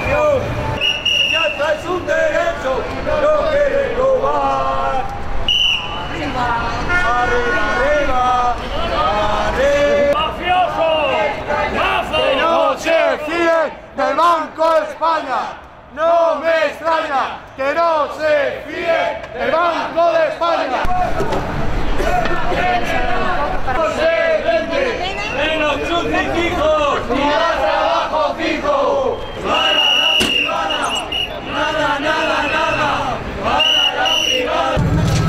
nación. Ya traes un derecho, no quieres robar. Arriba, arriba, arriba. ¡Mafiosos! ¡Mafos! ¡Que no se fíen del Banco de España! ¡No me extraña que no se fíen del Banco de España! ¡No se vende! ¡Menos crucifijos! ¡Y más trabajo fijo! ¡Para la privada! ¡Nada, nada, nada! ¡Para la privada!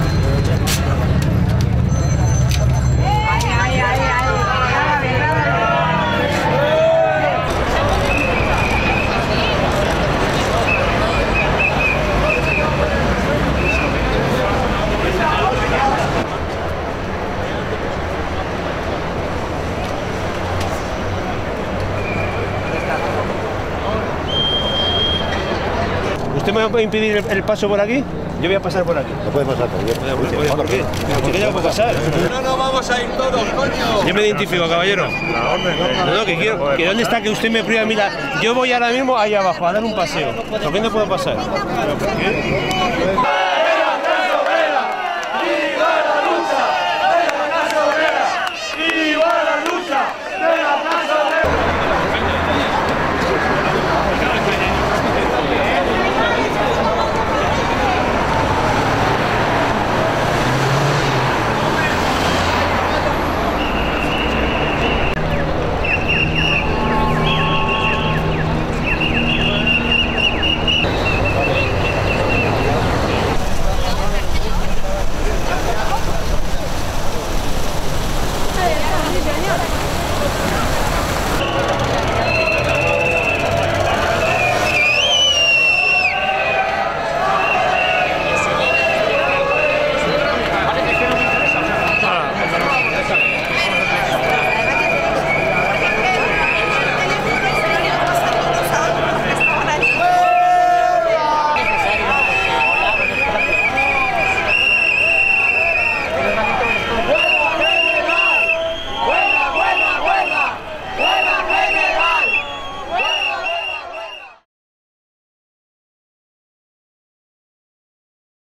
¿Usted me va a impedir el paso por aquí? Yo voy a pasar por aquí. No puede pasar por aquí. ¿Por qué? ¿Por qué no puedo pasar? No nos vamos a ir todos, coño. Yo me identifico, caballero. No, que quiero. ¿Que dónde está que usted me priva a mí la... Yo voy ahora mismo ahí abajo a dar un paseo. ¿Por qué no puedo pasar? ¿Pero por qué?